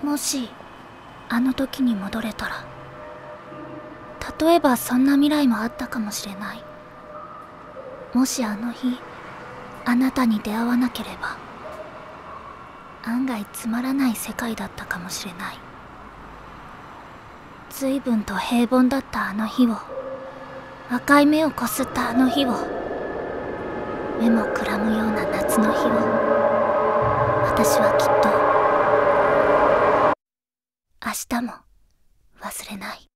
もしあの時に戻れたら、例えばそんな未来もあったかもしれない。もしあの日あなたに出会わなければ、案外つまらない世界だったかもしれない。随分と平凡だったあの日を、赤い目をこすったあの日を、目もくらむような夏の日を、私はきっと明日も忘れない。